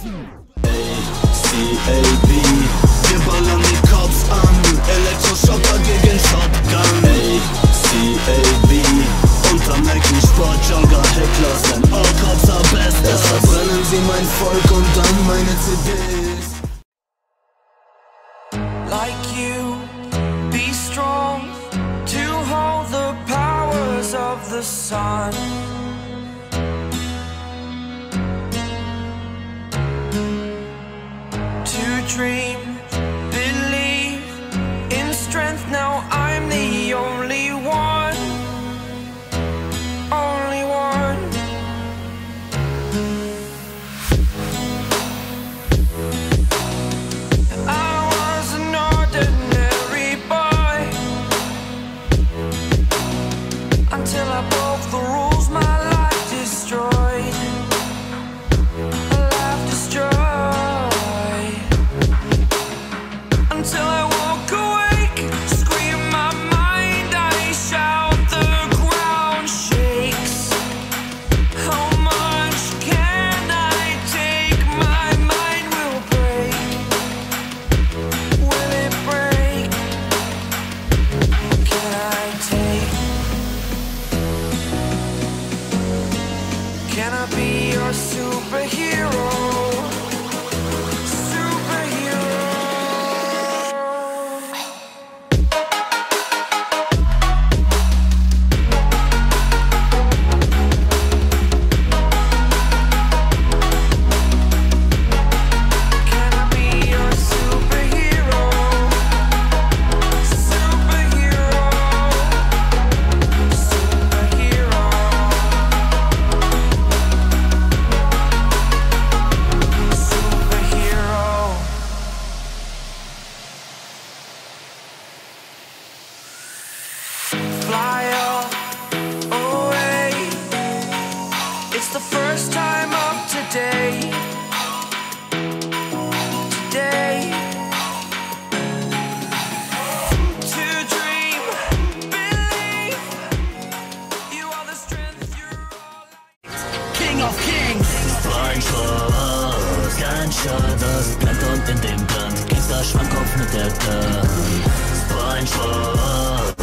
CAB, wir ballern die Cops an, Elektroschocker gegen Shotgun. CAB, unter Macken, Sportjogger, Heckler sind all Cops are best. Erst verbrennen sie mein Volk und dann meine CDs. Like you, be strong to hold the powers of the sun. To dream, believe in strength. Now I'm the only one, only one. I was an ordinary boy until I broke the rules, my life destroyed. A life destroyed. Until I walk awake, scream my mind, I shout, the ground shakes. How much can I take? My mind will break. Will it break? Can I take? Can I be your superhero? Fly away. It's the first time of today. Today. To dream, believe. You are the strength, you're all King of Kings. Spongebob, Gunshot, das brennt und in dem Brand Gangster Schwankkopf mit der Gun. Spongebob,